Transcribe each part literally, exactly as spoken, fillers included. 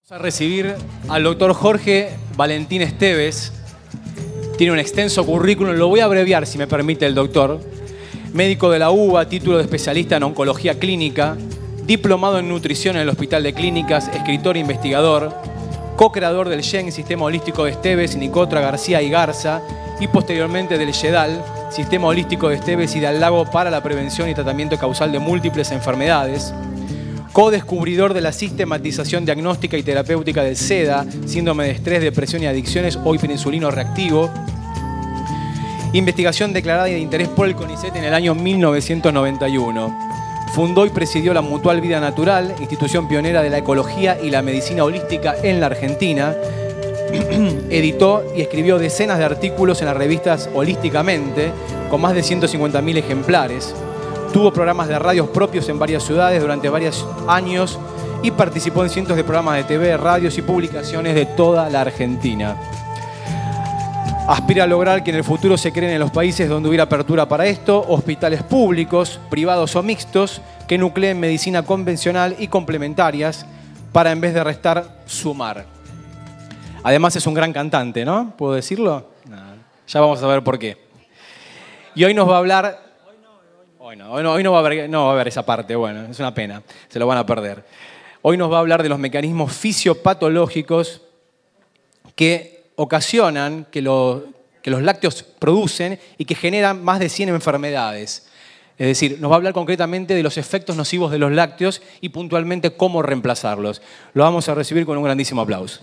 Vamos a recibir al doctor Jorge Valentín Esteves. Tiene un extenso currículum, lo voy a abreviar si me permite el doctor. Médico de la U B A, título de especialista en oncología clínica, diplomado en nutrición en el Hospital de Clínicas, escritor e investigador, co-creador del S H E N, Sistema Holístico de Esteves, Nicotra, García y Garza, y posteriormente del SHEDAL, Sistema Holístico de Esteves y de Al Lago para la prevención y tratamiento causal de múltiples enfermedades. Co-descubridor de la sistematización diagnóstica y terapéutica del SEDA, síndrome de estrés, depresión y adicciones o hiperinsulino reactivo. Investigación declarada y de interés por el CONICET en el año mil novecientos noventa y uno. Fundó y presidió la Mutual Vida Natural, institución pionera de la ecología y la medicina holística en la Argentina. Editó y escribió decenas de artículos en las revistas Holísticamente, con más de ciento cincuenta mil ejemplares. Tuvo programas de radios propios en varias ciudades durante varios años y participó en cientos de programas de T V, radios y publicaciones de toda la Argentina. Aspira a lograr que en el futuro se creen en los países donde hubiera apertura para esto, hospitales públicos, privados o mixtos, que nucleen medicina convencional y complementarias para, en vez de restar, sumar. Además es un gran cantante, ¿no? ¿Puedo decirlo? No. Ya vamos a ver por qué. Y hoy nos va a hablar... Hoy no, hoy no, hoy no va a haber, no va a haber esa parte, bueno, es una pena, se lo van a perder. Hoy nos va a hablar de los mecanismos fisiopatológicos que ocasionan que, lo, que los lácteos producen y que generan más de cien enfermedades. Es decir, nos va a hablar concretamente de los efectos nocivos de los lácteos y puntualmente cómo reemplazarlos. Lo vamos a recibir con un grandísimo aplauso.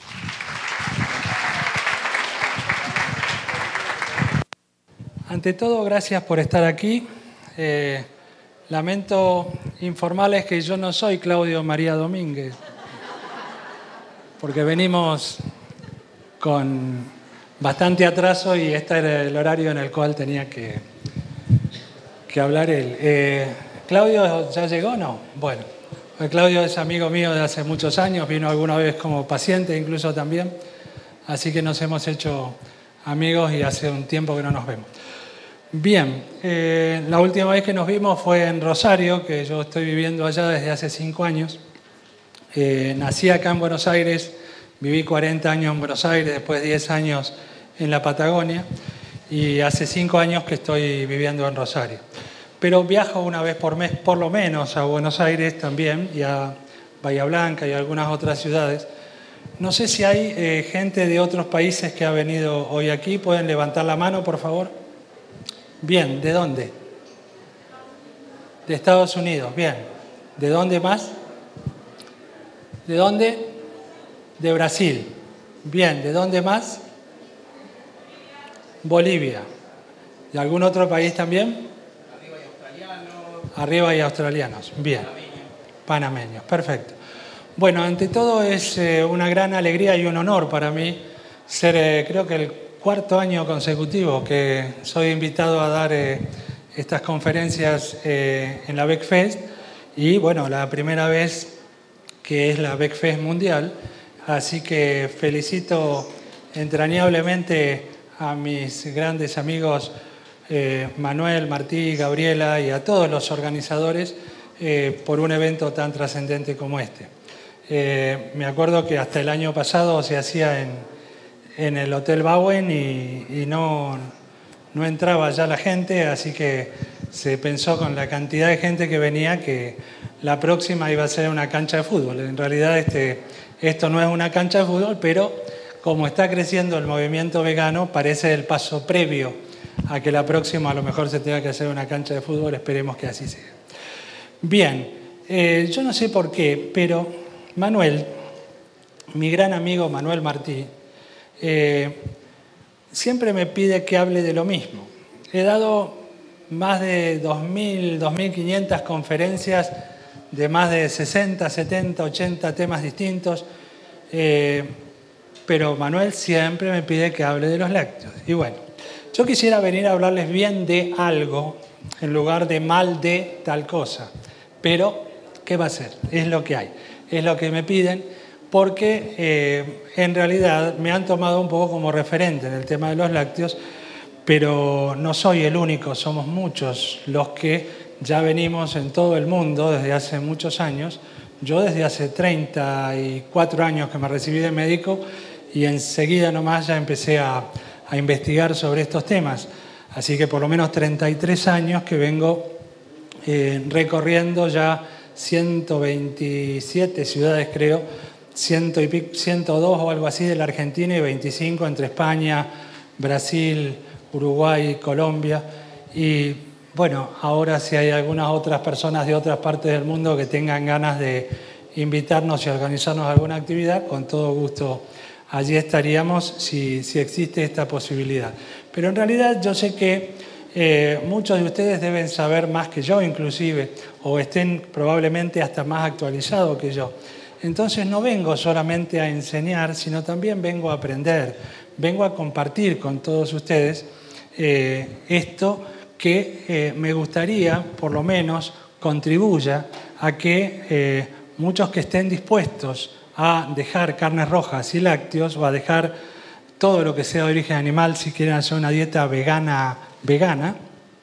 Ante todo, gracias por estar aquí. Eh, lamento informarles que yo no soy Claudio María Domínguez, porque venimos con bastante atraso y este era el horario en el cual tenía que, que hablar él. Eh, ¿Claudio ya llegó? No. Bueno, Claudio es amigo mío de hace muchos años, vino alguna vez como paciente incluso también, así que nos hemos hecho amigos y hace un tiempo que no nos vemos. Bien, eh, la última vez que nos vimos fue en Rosario, que yo estoy viviendo allá desde hace cinco años. Eh, nací acá en Buenos Aires, viví cuarenta años en Buenos Aires, después diez años en la Patagonia y hace cinco años que estoy viviendo en Rosario. Pero viajo una vez por mes, por lo menos, a Buenos Aires también y a Bahía Blanca y a algunas otras ciudades. No sé si hay eh, gente de otros países que ha venido hoy aquí. ¿Pueden levantar la mano, por favor? Bien, ¿de dónde? De Estados Unidos, bien. ¿De dónde más? ¿De dónde? De Brasil. Bien, ¿de dónde más? Bolivia. ¿De algún otro país también? Arriba hay australianos. Arriba hay australianos, bien. Panameños. Panameños, perfecto. Bueno, ante todo es eh, una gran alegría y un honor para mí ser, eh, creo que el cuarto año consecutivo que soy invitado a dar eh, estas conferencias eh, en la BecFest y bueno, la primera vez que es la BecFest Mundial, así que felicito entrañablemente a mis grandes amigos eh, Manuel, Martí, Gabriela y a todos los organizadores eh, por un evento tan trascendente como este. Eh, me acuerdo que hasta el año pasado se hacía en en el Hotel Bowen y, y no, no entraba ya la gente, así que se pensó con la cantidad de gente que venía que la próxima iba a ser una cancha de fútbol. En realidad este, esto no es una cancha de fútbol, pero como está creciendo el movimiento vegano, parece el paso previo a que la próxima a lo mejor se tenga que hacer una cancha de fútbol, esperemos que así sea. Bien, eh, yo no sé por qué, pero Manuel, mi gran amigo Manuel Martí, Eh, siempre me pide que hable de lo mismo. He dado más de dos mil, dos mil quinientas conferencias de más de sesenta, setenta, ochenta temas distintos, eh, pero Manuel siempre me pide que hable de los lácteos. Y bueno, yo quisiera venir a hablarles bien de algo en lugar de mal de tal cosa, pero ¿qué va a ser? Es lo que hay, es lo que me piden, porque eh, en realidad me han tomado un poco como referente en el tema de los lácteos, pero no soy el único, somos muchos los que ya venimos en todo el mundo desde hace muchos años Yo desde hace treinta y cuatro años que me recibí de médico y enseguida nomás ya empecé a, a investigar sobre estos temas. Así que por lo menos treinta y tres años que vengo eh, recorriendo ya ciento veintisiete ciudades, creo, ciento y pico, ciento dos o algo así de la Argentina y veinticinco entre España, Brasil, Uruguay, Colombia. Y bueno, ahora si hay algunas otras personas de otras partes del mundo que tengan ganas de invitarnos y organizarnos alguna actividad, con todo gusto allí estaríamos si, si existe esta posibilidad. Pero en realidad yo sé que eh, muchos de ustedes deben saber más que yo inclusive, o estén probablemente hasta más actualizados que yo. Entonces no vengo solamente a enseñar, sino también vengo a aprender, vengo a compartir con todos ustedes eh, esto que eh, me gustaría, por lo menos, contribuya a que eh, muchos que estén dispuestos a dejar carnes rojas y lácteos o a dejar todo lo que sea de origen animal si quieren hacer una dieta vegana, vegana,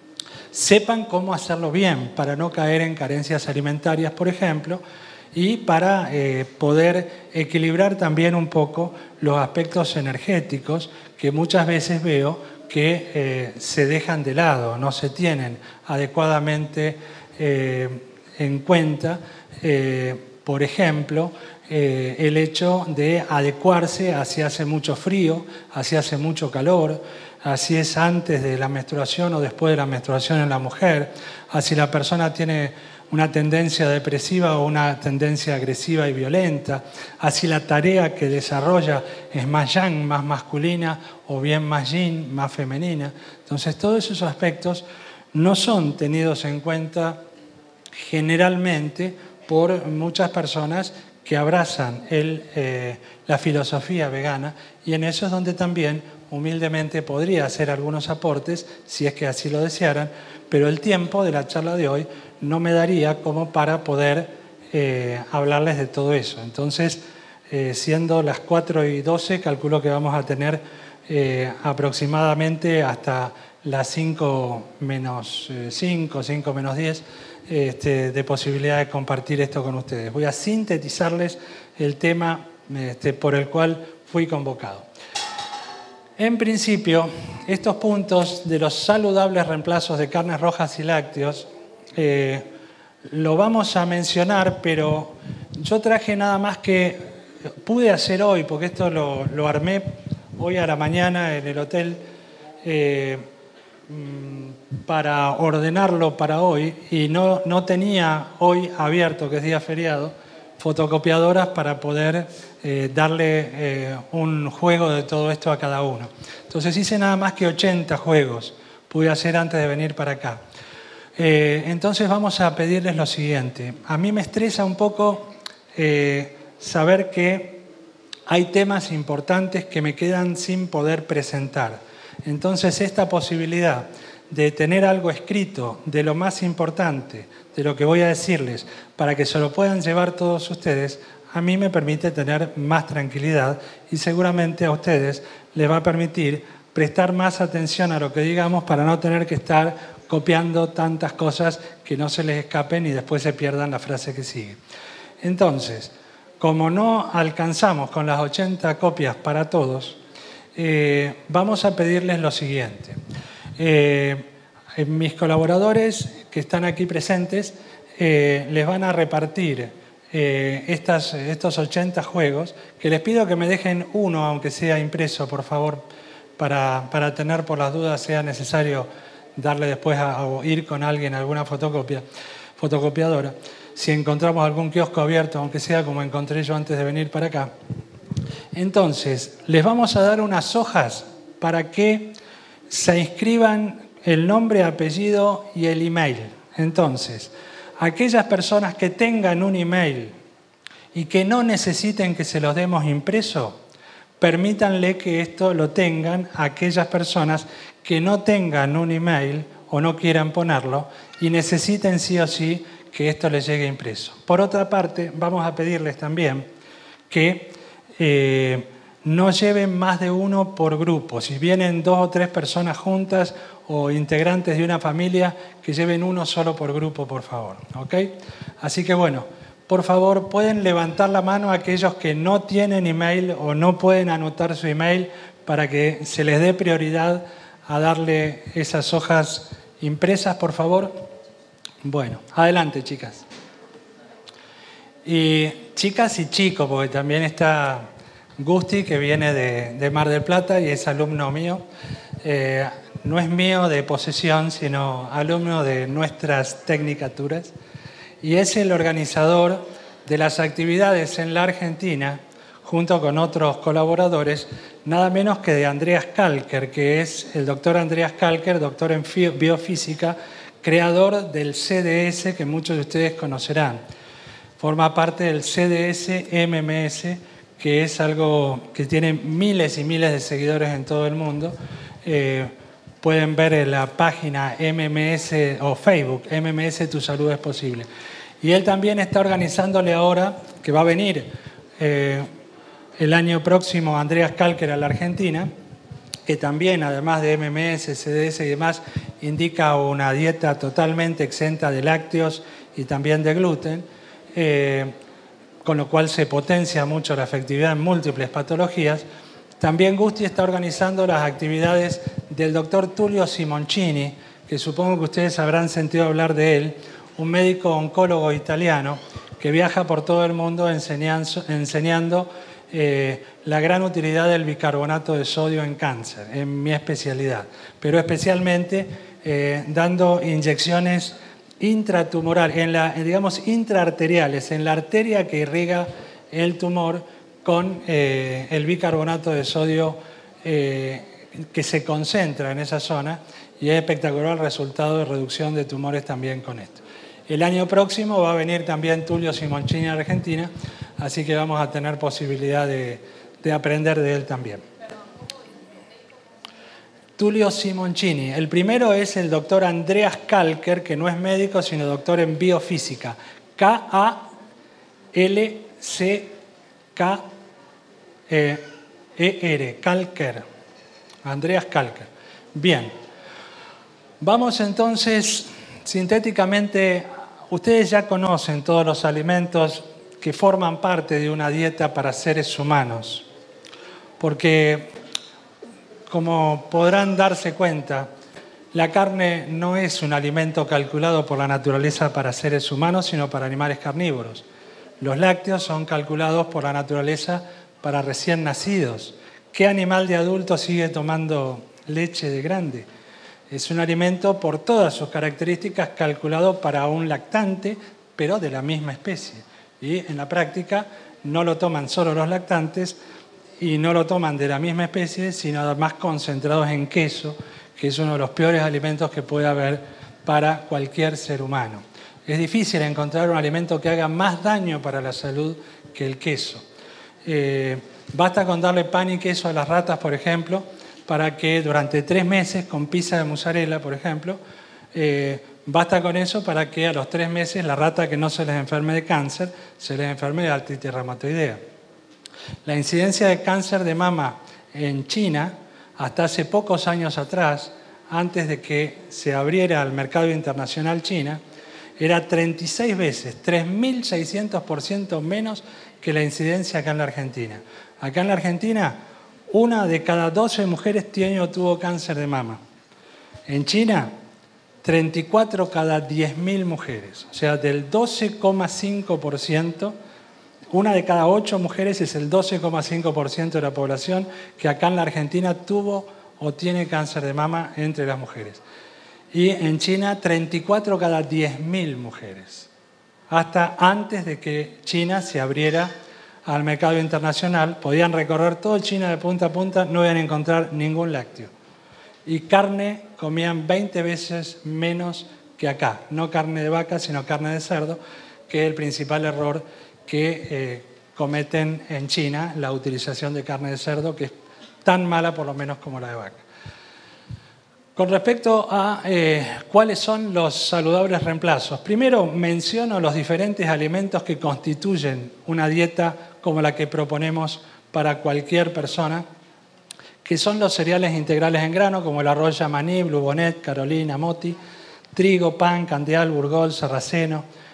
sepan cómo hacerlo bien para no caer en carencias alimentarias, por ejemplo, y para eh, poder equilibrar también un poco los aspectos energéticos que muchas veces veo que eh, se dejan de lado, no se tienen adecuadamente eh, en cuenta, eh, por ejemplo, eh, el hecho de adecuarse a si hace mucho frío, a si hace mucho calor, a si es antes de la menstruación o después de la menstruación en la mujer, a si la persona tiene una tendencia depresiva o una tendencia agresiva y violenta, a si la tarea que desarrolla es más yang, más masculina, o bien más yin, más femenina. Entonces, todos esos aspectos no son tenidos en cuenta generalmente por muchas personas que abrazan el, eh, la filosofía vegana, y en eso es donde también humildemente podría hacer algunos aportes, si es que así lo desearan, pero el tiempo de la charla de hoy no me daría como para poder eh, hablarles de todo eso. Entonces, eh, siendo las cuatro y doce, calculo que vamos a tener eh, aproximadamente hasta las cinco menos cinco, cinco menos diez, este, de posibilidad de compartir esto con ustedes. Voy a sintetizarles el tema este, por el cual fui convocado. En principio, estos puntos de los saludables reemplazos de carnes rojas y lácteos eh, lo vamos a mencionar, pero yo traje nada más que pude hacer hoy, porque esto lo, lo armé hoy a la mañana en el hotel eh, para ordenarlo para hoy, y no, no tenía hoy abierto, que es día feriado, fotocopiadoras para poder eh, darle eh, un juego de todo esto a cada uno. Entonces hice nada más que ochenta juegos, pude hacer antes de venir para acá. Eh, entonces vamos a pedirles lo siguiente. A mí me estresa un poco eh, saber que hay temas importantes que me quedan sin poder presentar. Entonces esta posibilidad de tener algo escrito de lo más importante, de lo que voy a decirles, para que se lo puedan llevar todos ustedes, a mí me permite tener más tranquilidad y seguramente a ustedes les va a permitir prestar más atención a lo que digamos para no tener que estar copiando tantas cosas que no se les escapen y después se pierdan la frase que sigue. Entonces, como no alcanzamos con las ochenta copias para todos, eh, vamos a pedirles lo siguiente. Eh, mis colaboradores que están aquí presentes eh, les van a repartir eh, estas, estos ochenta juegos, que les pido que me dejen uno, aunque sea impreso, por favor, para, para tener por las dudas, sea necesario darle después a, a ir con alguien a alguna fotocopia, fotocopiadora. Si encontramos algún kiosco abierto, aunque sea como encontré yo antes de venir para acá. Entonces, les vamos a dar unas hojas para que se inscriban el nombre, apellido y el email. Entonces, aquellas personas que tengan un email y que no necesiten que se los demos impreso, permítanle que esto lo tengan a aquellas personas que no tengan un email o no quieran ponerlo y necesiten sí o sí que esto les llegue impreso. Por otra parte, vamos a pedirles también que eh, no lleven más de uno por grupo. Si vienen dos o tres personas juntas o integrantes de una familia, que lleven uno solo por grupo, por favor. ¿Ok? Así que bueno, por favor, pueden levantar la mano a aquellos que no tienen email o no pueden anotar su email para que se les dé prioridad a darle esas hojas impresas, por favor. Bueno, adelante, chicas. Y chicas y chicos, porque también está Gusti, que viene de, de Mar del Plata y es alumno mío. Eh, no es mío de posesión, sino alumno de nuestras tecnicaturas. Y es el organizador de las actividades en la Argentina, junto con otros colaboradores, nada menos que de Andreas Kalker, que es el doctor Andreas Kalker, doctor en biofísica, creador del C D S, que muchos de ustedes conocerán. Forma parte del C D S M M S, que es algo que tiene miles y miles de seguidores en todo el mundo. Eh, pueden ver en la página M M S o Facebook, M M S Tu Salud es Posible. Y él también está organizándole ahora, que va a venir eh, el año próximo, Andreas Kalker a la Argentina, que también, además de M M S, C D S y demás, indica una dieta totalmente exenta de lácteos y también de gluten, eh, con lo cual se potencia mucho la efectividad en múltiples patologías. También Gusti está organizando las actividades del doctor Tullio Simoncini, que supongo que ustedes habrán sentido hablar de él, un médico oncólogo italiano que viaja por todo el mundo enseñando, enseñando eh, la gran utilidad del bicarbonato de sodio en cáncer, en mi especialidad, pero especialmente eh, dando inyecciones intratumorales, en la, digamos intraarteriales, en la arteria que irriga el tumor con eh, el bicarbonato de sodio eh, que se concentra en esa zona, y es espectacular el resultado de reducción de tumores también con esto. El año próximo va a venir también Tullio Simoncini a Argentina, así que vamos a tener posibilidad de, de aprender de él también. Tullio Simoncini. El primero es el doctor Andreas Kalker, que no es médico, sino doctor en biofísica. K A L C K E R, Kalker. Andreas Kalker. Bien. Vamos entonces, sintéticamente, ustedes ya conocen todos los alimentos que forman parte de una dieta para seres humanos, porque, como podrán darse cuenta, la carne no es un alimento calculado por la naturaleza para seres humanos, sino para animales carnívoros. Los lácteos son calculados por la naturaleza para recién nacidos. ¿Qué animal de adulto sigue tomando leche de grande? Es un alimento por todas sus características calculado para un lactante, pero de la misma especie. Y en la práctica no lo toman solo los lactantes y no lo toman de la misma especie, sino además concentrados en queso, que es uno de los peores alimentos que puede haber para cualquier ser humano. Es difícil encontrar un alimento que haga más daño para la salud que el queso. Eh, basta con darle pan y queso a las ratas, por ejemplo, para que durante tres meses, con pizza de mozzarella, por ejemplo, eh, basta con eso para que a los tres meses la rata que no se les enferme de cáncer, se les enferme de artritis reumatoidea. La incidencia de cáncer de mama en China, hasta hace pocos años atrás, antes de que se abriera al mercado internacional China, era treinta y seis veces, tres mil seiscientos por ciento menos que la incidencia acá en la Argentina. Acá en la Argentina, una de cada doce mujeres tiene o tuvo cáncer de mama. En China, treinta y cuatro cada diez mil mujeres. O sea, del doce coma cinco por ciento, una de cada ocho mujeres es el doce coma cinco por ciento de la población que acá en la Argentina tuvo o tiene cáncer de mama entre las mujeres. Y en China, treinta y cuatro cada diez mil mujeres. Hasta antes de que China se abriera al mercado internacional, podían recorrer todo China de punta a punta, no iban a encontrar ningún lácteo. Y carne comían veinte veces menos que acá. No carne de vaca, sino carne de cerdo, que es el principal error que eh, cometen en China, la utilización de carne de cerdo, que es tan mala por lo menos como la de vaca. Con respecto a eh, cuáles son los saludables reemplazos, primero menciono los diferentes alimentos que constituyen una dieta como la que proponemos para cualquier persona, que son los cereales integrales en grano, como el arroz yamaní, Blue Bonnet, Carolina, Moti, trigo, pan, candeal, burgol, sarraceno,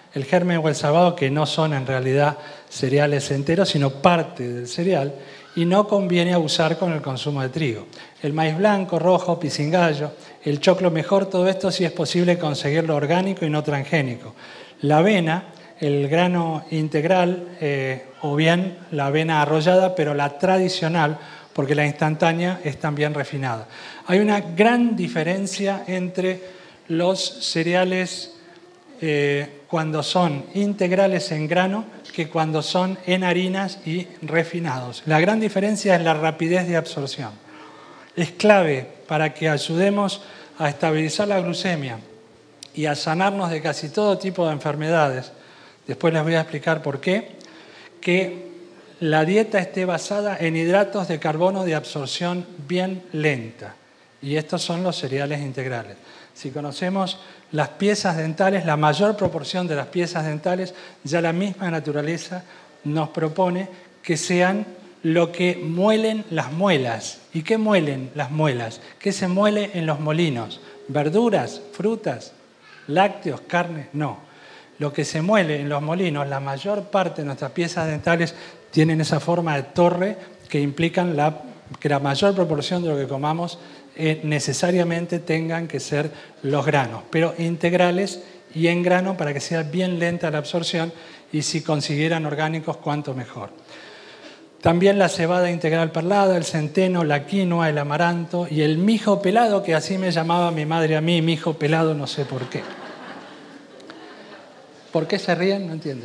el germen o el salvado, que no son en realidad cereales enteros, sino parte del cereal, y no conviene abusar con el consumo de trigo. El maíz blanco, rojo, pisingallo, el choclo mejor, todo esto sí es posible conseguirlo orgánico y no transgénico. La avena, el grano integral, eh, o bien la avena arrollada, pero la tradicional, porque la instantánea es también refinada. Hay una gran diferencia entre los cereales eh, cuando son integrales en grano que cuando son en harinas y refinados. La gran diferencia es la rapidez de absorción. Es clave para que ayudemos a estabilizar la glucemia y a sanarnos de casi todo tipo de enfermedades. Después les voy a explicar por qué. Que la dieta esté basada en hidratos de carbono de absorción bien lenta. Y estos son los cereales integrales. Si conocemos las piezas dentales, la mayor proporción de las piezas dentales, ya la misma naturaleza nos propone que sean lo que muelen las muelas. ¿Y qué muelen las muelas? ¿Qué se muele en los molinos? ¿Verduras, frutas, lácteos, carne? No. Lo que se muele en los molinos, la mayor parte de nuestras piezas dentales tienen esa forma de torre que implican la, que la mayor proporción de lo que comamos eh, necesariamente tengan que ser los granos, pero integrales y en grano para que sea bien lenta la absorción, y si consiguieran orgánicos, cuanto mejor. También la cebada integral perlada, el centeno, la quinoa, el amaranto y el mijo pelado, que así me llamaba mi madre a mí, mijo pelado, no sé por qué. ¿Por qué se ríen? No entiendo.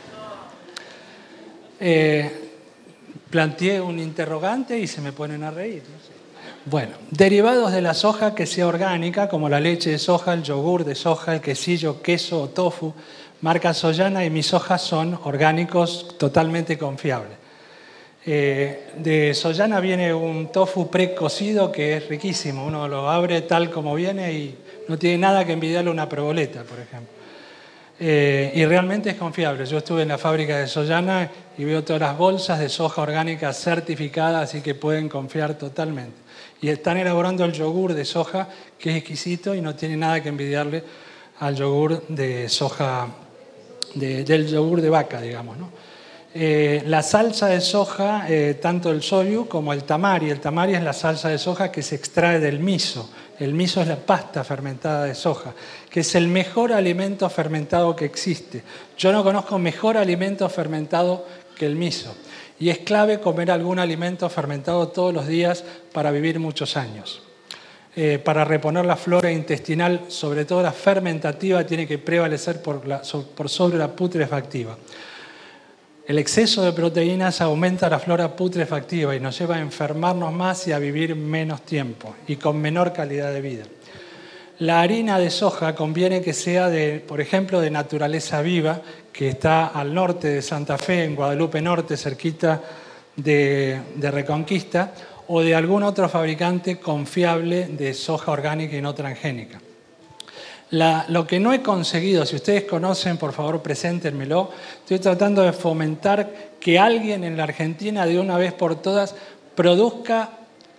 Eh, planteé un interrogante y se me ponen a reír. No sé. Bueno, derivados de la soja que sea orgánica, como la leche de soja, el yogur de soja, el quesillo, queso o tofu, marca Soyana y mis sojas son orgánicos totalmente confiables. Eh, de Soyana viene un tofu precocido que es riquísimo. Uno lo abre tal como viene y no tiene nada que envidiarle a una proboleta, por ejemplo. Eh, y realmente es confiable. Yo estuve en la fábrica de Soyana y veo todas las bolsas de soja orgánica certificadas, así que pueden confiar totalmente. Y están elaborando el yogur de soja, que es exquisito y no tiene nada que envidiarle al yogur de soja, de, del yogur de vaca, digamos, ¿no? Eh, la salsa de soja, eh, tanto el soyu como el tamari. El tamari es la salsa de soja que se extrae del miso. El miso es la pasta fermentada de soja, que es el mejor alimento fermentado que existe. Yo no conozco mejor alimento fermentado que el miso. Y es clave comer algún alimento fermentado todos los días para vivir muchos años. Eh, para reponer la flora intestinal, sobre todo la fermentativa, tiene que prevalecer por, la, por sobre la putrefactiva. El exceso de proteínas aumenta la flora putrefactiva y nos lleva a enfermarnos más y a vivir menos tiempo y con menor calidad de vida. La harina de soja conviene que sea, de, por ejemplo, de naturaleza viva, que está al norte de Santa Fe, en Guadalupe Norte, cerquita de, de Reconquista, o de algún otro fabricante confiable de soja orgánica y no transgénica. La, lo que no he conseguido, si ustedes conocen, por favor, preséntenmelo. Estoy tratando de fomentar que alguien en la Argentina, de una vez por todas, produzca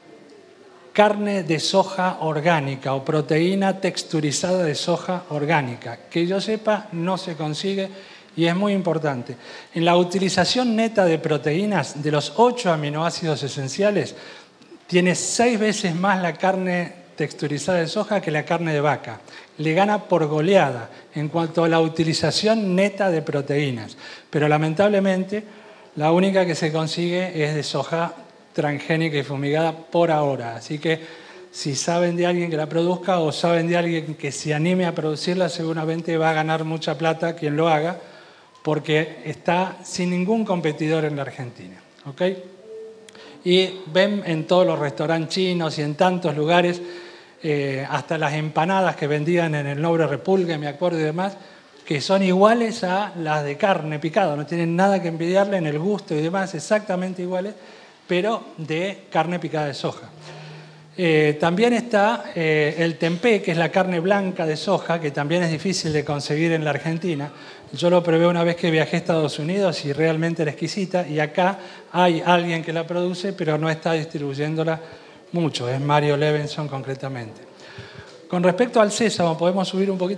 carne de soja orgánica o proteína texturizada de soja orgánica. Que yo sepa, no se consigue y es muy importante. En la utilización neta de proteínas, de los ocho aminoácidos esenciales, tiene seis veces más la carne texturizada de soja que la carne de vaca. Le gana por goleada en cuanto a la utilización neta de proteínas. Pero lamentablemente la única que se consigue es de soja transgénica y fumigada por ahora. Así que si saben de alguien que la produzca o saben de alguien que se anime a producirla, seguramente va a ganar mucha plata quien lo haga, porque está sin ningún competidor en la Argentina. ¿Ok? Y ven en todos los restaurantes chinos y en tantos lugares, eh, hasta las empanadas que vendían en el Noble Repulgue, me acuerdo y demás, que son iguales a las de carne picada, no tienen nada que envidiarle en el gusto y demás, exactamente iguales, pero de carne picada de soja. Eh, también está eh, el tempeh, que es la carne blanca de soja, que también es difícil de conseguir en la Argentina. Yo lo probé una vez que viajé a Estados Unidos y realmente era exquisita, y acá hay alguien que la produce, pero no está distribuyéndola mucho, es Mario Levinson concretamente. Con respecto al sésamo, ¿podemos subir un poquito?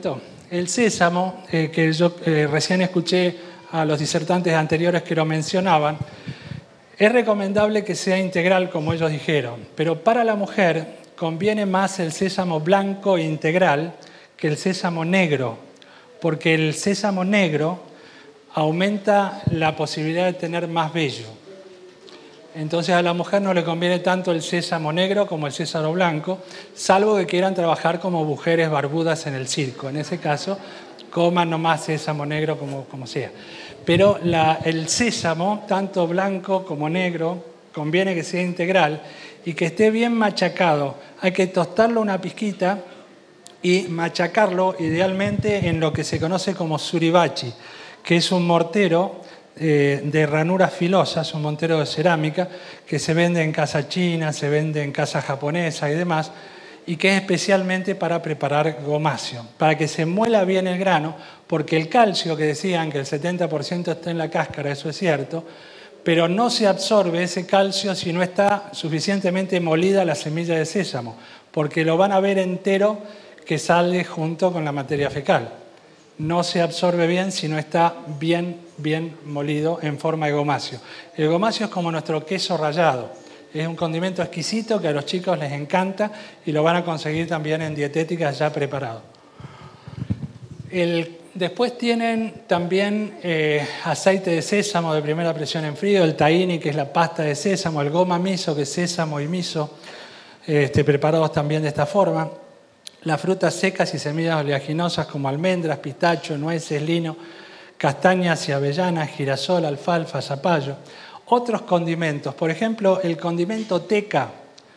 el sésamo, eh, que yo eh, recién escuché a los disertantes anteriores que lo mencionaban, es recomendable que sea integral, como ellos dijeron, pero para la mujer conviene más el sésamo blanco integral que el sésamo negro, porque el sésamo negro aumenta la posibilidad de tener más vello. Entonces a la mujer no le conviene tanto el sésamo negro como el sésamo blanco, salvo que quieran trabajar como mujeres barbudas en el circo. En ese caso, coman nomás sésamo negro como, como sea. Pero la, el sésamo, tanto blanco como negro, conviene que sea integral y que esté bien machacado. Hay que tostarlo una pizquita y machacarlo idealmente en lo que se conoce como suribachi, que es un mortero eh, de ranuras filosas, un mortero de cerámica, que se vende en casa china, se vende en casa japonesa y demás, y que es especialmente para preparar gomacio, para que se muela bien el grano, porque el calcio, que decían que el setenta por ciento está en la cáscara, eso es cierto, pero no se absorbe ese calcio si no está suficientemente molida la semilla de sésamo, porque lo van a ver entero que sale junto con la materia fecal. No se absorbe bien si no está bien, bien molido en forma de gomacio. El gomacio es como nuestro queso rallado. Es un condimento exquisito que a los chicos les encanta y lo van a conseguir también en dietéticas ya preparado. El, después tienen también eh, aceite de sésamo de primera presión en frío, el tahini, que es la pasta de sésamo, el goma miso, que es sésamo y miso, este, preparados también de esta forma. Las frutas secas y semillas oleaginosas como almendras, pistacho, nueces, lino, castañas y avellanas, girasol, alfalfa, zapallo. Otros condimentos, por ejemplo, el condimento teca,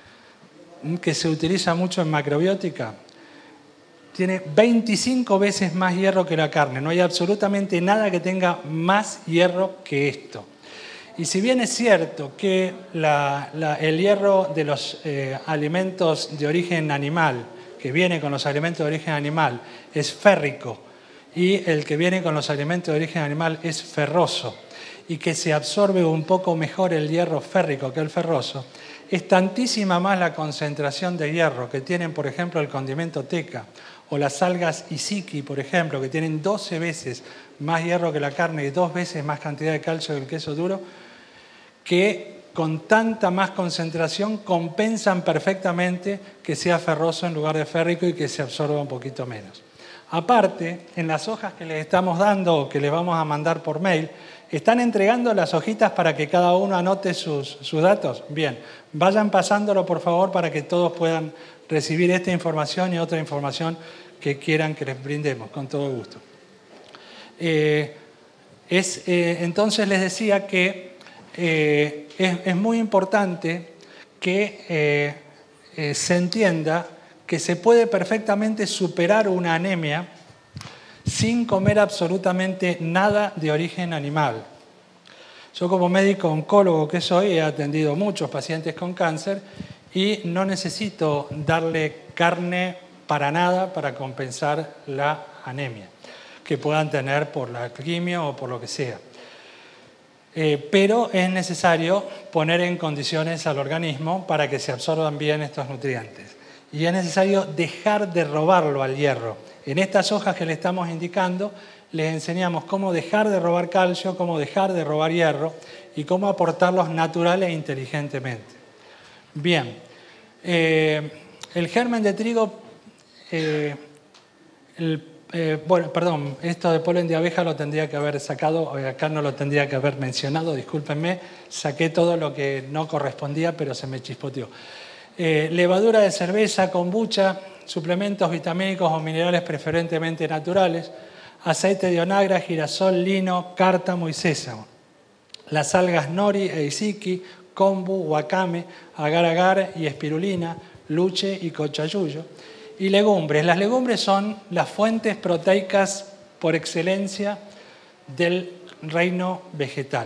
que se utiliza mucho en macrobiótica, tiene veinticinco veces más hierro que la carne. No hay absolutamente nada que tenga más hierro que esto. Y si bien es cierto que la, la, el hierro de los eh, alimentos de origen animal, que viene con los alimentos de origen animal, es férrico, y el que viene con los alimentos de origen animal es ferroso, y que se absorbe un poco mejor el hierro férrico que el ferroso, es tantísima más la concentración de hierro que tienen, por ejemplo, el condimento teca o las algas isiki, por ejemplo, que tienen doce veces más hierro que la carne y dos veces más cantidad de calcio que el queso duro, que con tanta más concentración compensan perfectamente que sea ferroso en lugar de férrico y que se absorba un poquito menos. Aparte, en las hojas que les estamos dando o que les vamos a mandar por mail, ¿están entregando las hojitas para que cada uno anote sus, sus datos? Bien, vayan pasándolo por favor para que todos puedan recibir esta información y otra información que quieran que les brindemos, con todo gusto. Eh, es, eh, entonces les decía que eh, es, es muy importante que eh, eh, se entienda que se puede perfectamente superar una anemia sin comer absolutamente nada de origen animal. Yo como médico oncólogo que soy he atendido muchos pacientes con cáncer y no necesito darle carne para nada para compensar la anemia que puedan tener por la quimio o por lo que sea. Eh, pero es necesario poner en condiciones al organismo para que se absorban bien estos nutrientes. Y es necesario dejar de robarlo al hierro. En estas hojas que le estamos indicando, les enseñamos cómo dejar de robar calcio, cómo dejar de robar hierro y cómo aportarlos natural e inteligentemente. Bien, eh, el germen de trigo, eh, el, eh, bueno, perdón, esto de polen de abeja lo tendría que haber sacado, acá no lo tendría que haber mencionado, discúlpenme, saqué todo lo que no correspondía, pero se me chispoteó. Eh, levadura de cerveza, kombucha, suplementos vitamínicos o minerales preferentemente naturales, aceite de onagra, girasol, lino, cártamo y sésamo. Las algas nori e isiki, kombu, wakame, agar-agar y espirulina, luche y cochayuyo. Y legumbres. Las legumbres son las fuentes proteicas por excelencia del reino vegetal.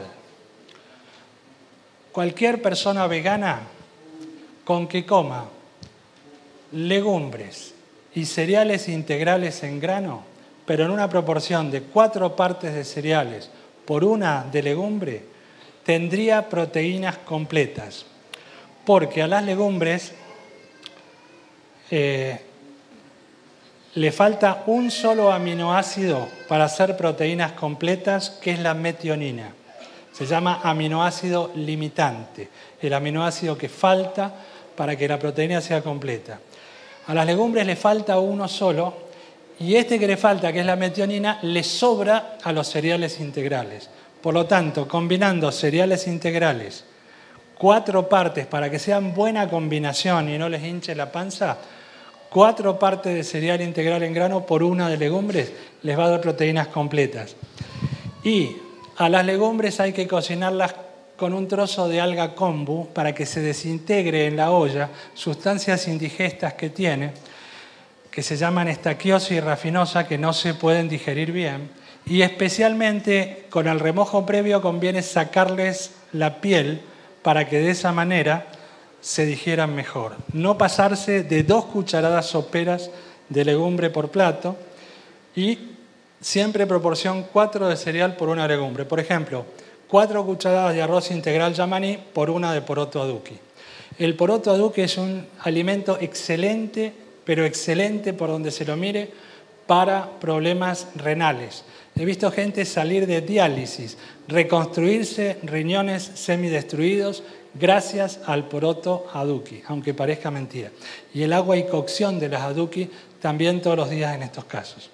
Cualquier persona vegana con que coma legumbres y cereales integrales en grano, pero en una proporción de cuatro partes de cereales por una de legumbre, tendría proteínas completas. Porque a las legumbres, eh, le falta un solo aminoácido para hacer proteínas completas, que es la metionina. Se llama aminoácido limitante, el aminoácido que falta para que la proteína sea completa. A las legumbres le falta uno solo, y este que le falta, que es la metionina, le sobra a los cereales integrales. Por lo tanto, combinando cereales integrales, cuatro partes para que sean buena combinación y no les hinche la panza, cuatro partes de cereal integral en grano por una de legumbres les va a dar proteínas completas. Y a las legumbres hay que cocinarlas con un trozo de alga kombu para que se desintegre en la olla sustancias indigestas que tiene, que se llaman estaquiosis rafinosa, que no se pueden digerir bien. Y especialmente con el remojo previo conviene sacarles la piel para que de esa manera se digieran mejor. No pasarse de dos cucharadas soperas de legumbre por plato y siempre proporción cuatro de cereal por una legumbre. Por ejemplo, cuatro cucharadas de arroz integral yamaní por una de poroto aduki. El poroto aduki es un alimento excelente, pero excelente por donde se lo mire, para problemas renales. He visto gente salir de diálisis, reconstruirse riñones semidestruidos gracias al poroto aduki, aunque parezca mentira. Y el agua y cocción de las aduki también todos los días en estos casos.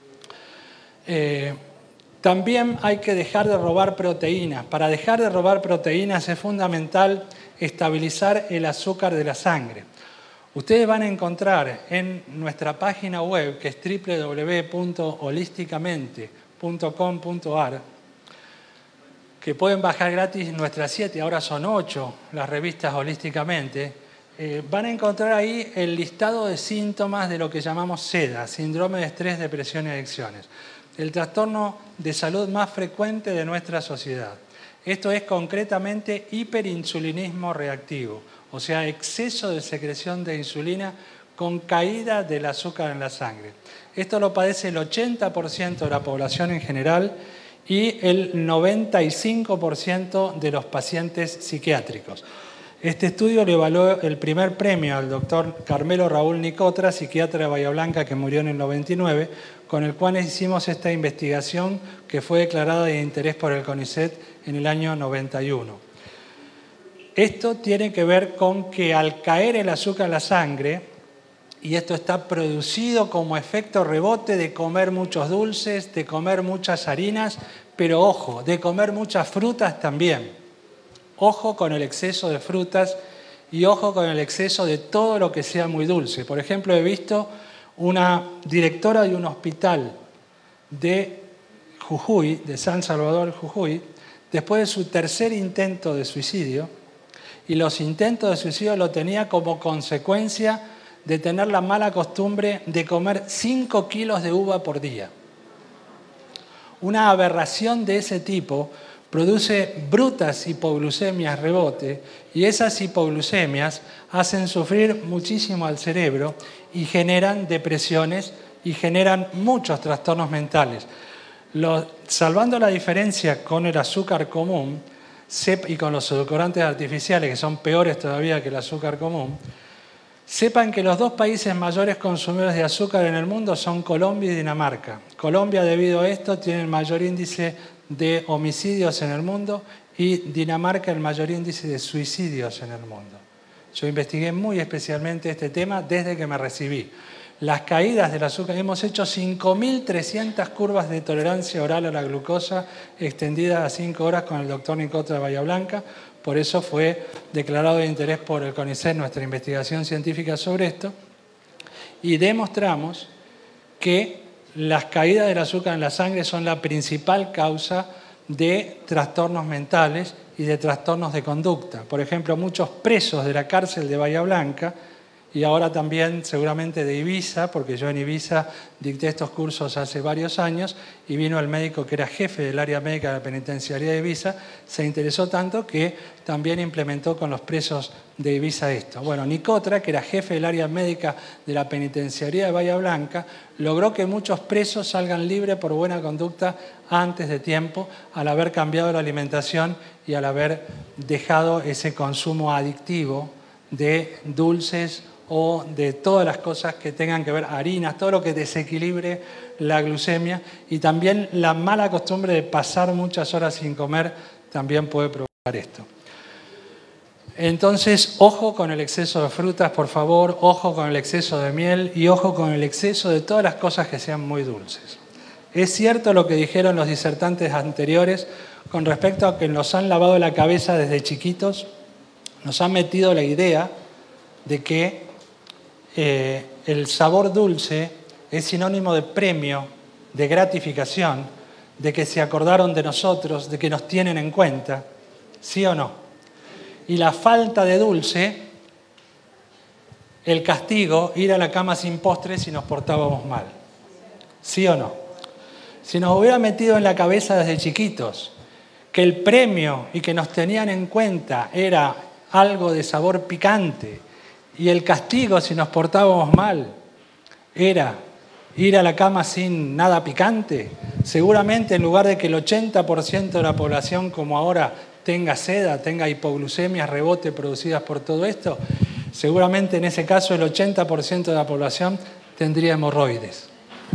Eh, también hay que dejar de robar proteínas. Para dejar de robar proteínas es fundamental estabilizar el azúcar de la sangre. Ustedes van a encontrar en nuestra página web, que es doble u doble u doble u punto holísticamente punto com punto a r, que pueden bajar gratis nuestras siete, ahora son ocho las revistas Holísticamente, eh, van a encontrar ahí el listado de síntomas de lo que llamamos SEDA, síndrome de estrés, depresión y adicciones, el trastorno de salud más frecuente de nuestra sociedad. Esto es concretamente hiperinsulinismo reactivo, o sea, exceso de secreción de insulina con caída del azúcar en la sangre. Esto lo padece el ochenta por ciento de la población en general y el noventa y cinco por ciento de los pacientes psiquiátricos. Este estudio le evaluó el primer premio al doctor Carmelo Raúl Nicotra, psiquiatra de Bahía Blanca, que murió en el noventa y nueve, con el cual hicimos esta investigación que fue declarada de interés por el CONICET en el año noventa y uno. Esto tiene que ver con que al caer el azúcar en la sangre, y esto está producido como efecto rebote de comer muchos dulces, de comer muchas harinas, pero ojo, de comer muchas frutas también. Ojo con el exceso de frutas y ojo con el exceso de todo lo que sea muy dulce. Por ejemplo, he visto una directora de un hospital de Jujuy, de San Salvador, Jujuy, después de su tercer intento de suicidio, y los intentos de suicidio lo tenía como consecuencia de tener la mala costumbre de comer cinco kilos de uva por día. Una aberración de ese tipo produce brutas hipoglucemias rebote y esas hipoglucemias hacen sufrir muchísimo al cerebro y generan depresiones y generan muchos trastornos mentales. Lo, salvando la diferencia con el azúcar común y con los edulcorantes artificiales, que son peores todavía que el azúcar común, sepan que los dos países mayores consumidores de azúcar en el mundo son Colombia y Dinamarca. Colombia, debido a esto, tiene el mayor índice de homicidios en el mundo y Dinamarca el mayor índice de suicidios en el mundo. Yo investigué muy especialmente este tema desde que me recibí. Las caídas del azúcar, hemos hecho cinco mil trescientas curvas de tolerancia oral a la glucosa extendidas a cinco horas con el doctor Nicotra de Bahía Blanca. Por eso fue declarado de interés por el CONICET nuestra investigación científica sobre esto. Y demostramos que las caídas del azúcar en la sangre son la principal causa de trastornos mentales y de trastornos de conducta. Por ejemplo, muchos presos de la cárcel de Bahía Blanca, y ahora también seguramente de Ibiza, porque yo en Ibiza dicté estos cursos hace varios años y vino el médico que era jefe del área médica de la penitenciaría de Ibiza, se interesó tanto que también implementó con los presos de Ibiza esto. Bueno, Nicotra, que era jefe del área médica de la penitenciaría de Bahía Blanca, logró que muchos presos salgan libres por buena conducta antes de tiempo, al haber cambiado la alimentación y al haber dejado ese consumo adictivo de dulces o de todas las cosas que tengan que ver, harinas, todo lo que desequilibre la glucemia, y también la mala costumbre de pasar muchas horas sin comer también puede provocar esto. Entonces, ojo con el exceso de frutas, por favor, ojo con el exceso de miel y ojo con el exceso de todas las cosas que sean muy dulces. Es cierto lo que dijeron los disertantes anteriores con respecto a que nos han lavado la cabeza desde chiquitos, nos han metido la idea de que eh, el sabor dulce es sinónimo de premio, de gratificación, de que se acordaron de nosotros, de que nos tienen en cuenta, ¿sí o no? Y la falta de dulce, el castigo, ir a la cama sin postre si nos portábamos mal, ¿sí o no? Si nos hubiera metido en la cabeza desde chiquitos que el premio y que nos tenían en cuenta era algo de sabor picante y el castigo si nos portábamos mal era ir a la cama sin nada picante, seguramente en lugar de que el ochenta por ciento de la población como ahora tenga seda, tenga hipoglucemias, rebote producidas por todo esto, seguramente en ese caso el ochenta por ciento de la población tendría hemorroides.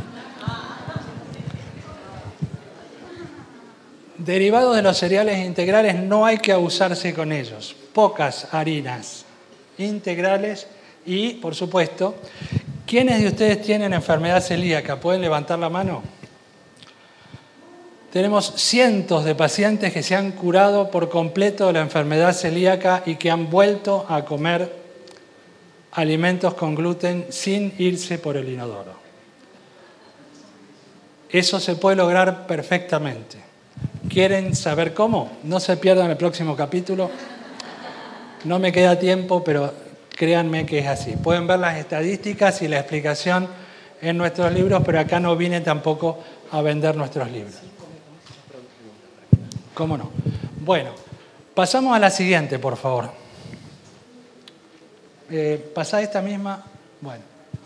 Derivados de los cereales integrales no hay que abusarse con ellos. Pocas harinas integrales y, por supuesto, ¿quiénes de ustedes tienen enfermedad celíaca? ¿Pueden levantar la mano? Tenemos cientos de pacientes que se han curado por completo de la enfermedad celíaca y que han vuelto a comer alimentos con gluten sin irse por el inodoro. Eso se puede lograr perfectamente. ¿Quieren saber cómo? No se pierdan el próximo capítulo. No me queda tiempo, pero créanme que es así. Pueden ver las estadísticas y la explicación en nuestros libros, pero acá no vine tampoco a vender nuestros libros. ¿Cómo no? Bueno, pasamos a la siguiente, por favor. Eh, ¿Pasá esta misma? Bueno.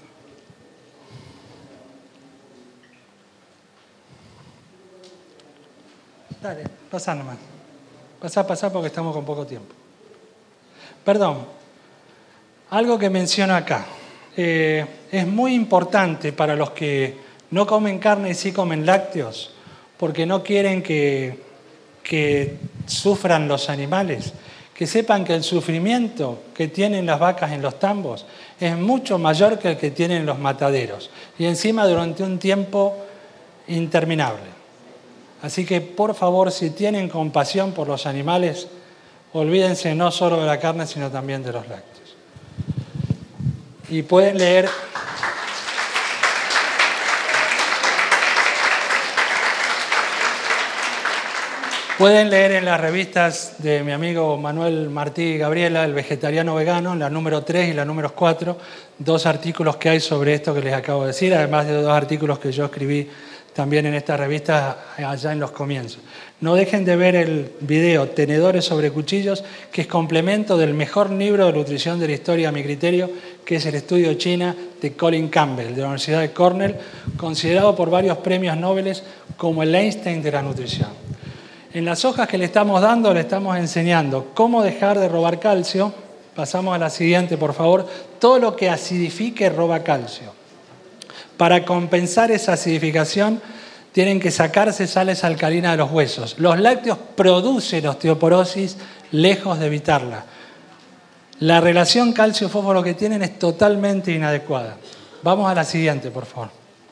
Dale, pasá nomás. Pasá, pasá porque estamos con poco tiempo. Perdón, algo que menciono acá. Eh, es muy importante para los que no comen carne y sí comen lácteos, porque no quieren que, que sufran los animales, que sepan que el sufrimiento que tienen las vacas en los tambos es mucho mayor que el que tienen los mataderos, y encima durante un tiempo interminable. Así que, por favor, si tienen compasión por los animales, olvídense no solo de la carne, sino también de los lácteos. Y pueden leer... Pueden leer en las revistas de mi amigo Manuel Martí y Gabriela, El Vegetariano Vegano, en la número tres y la número cuatro, dos artículos que hay sobre esto que les acabo de decir, además de dos artículos que yo escribí también en esta revista allá en los comienzos. No dejen de ver el video Tenedores sobre Cuchillos, que es complemento del mejor libro de nutrición de la historia, a mi criterio, que es el Estudio China de Colin Campbell, de la Universidad de Cornell, considerado por varios premios Nobel como el Einstein de la nutrición. En las hojas que le estamos dando, le estamos enseñando cómo dejar de robar calcio. Pasamos a la siguiente, por favor. Todo lo que acidifique roba calcio. Para compensar esa acidificación, tienen que sacarse sales alcalinas de los huesos. Los lácteos producen osteoporosis lejos de evitarla. La relación calcio-fósforo que tienen es totalmente inadecuada. Vamos a la siguiente, por favor.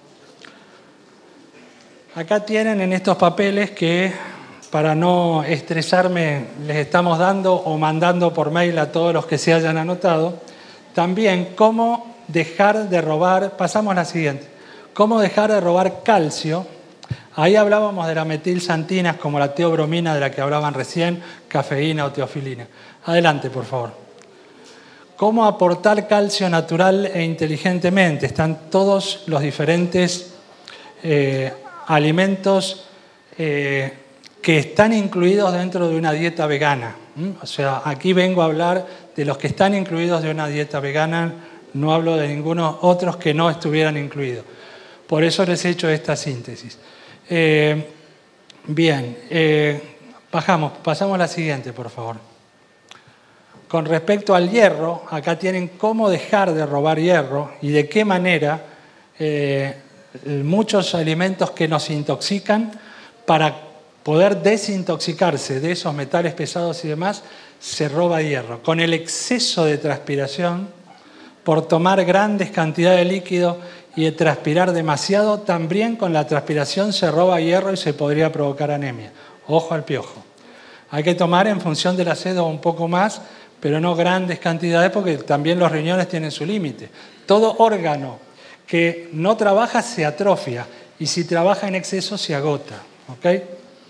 Acá tienen en estos papeles que, para no estresarme, les estamos dando o mandando por mail a todos los que se hayan anotado, también cómo dejar de robar, pasamos a la siguiente, cómo dejar de robar calcio. Ahí hablábamos de las metilsantinas como la teobromina de la que hablaban recién, cafeína o teofilina. Adelante, por favor. Cómo aportar calcio natural e inteligentemente. Están todos los diferentes eh, alimentos eh, que están incluidos dentro de una dieta vegana. ¿Mm? O sea, aquí vengo a hablar de los que están incluidos de una dieta vegana. No hablo de ningunos otros que no estuvieran incluidos. Por eso les he hecho esta síntesis. Eh, bien, eh, bajamos, pasamos a la siguiente, por favor. Con respecto al hierro, acá tienen cómo dejar de robar hierro y de qué manera eh, muchos alimentos que nos intoxican, para poder desintoxicarse de esos metales pesados y demás, se roba hierro. Con el exceso de transpiración, por tomar grandes cantidades de líquido y de transpirar demasiado, también con la transpiración se roba hierro y se podría provocar anemia. Ojo al piojo. Hay que tomar en función de la sed un poco más, pero no grandes cantidades, porque también los riñones tienen su límite. Todo órgano que no trabaja se atrofia y si trabaja en exceso se agota. ¿Okay?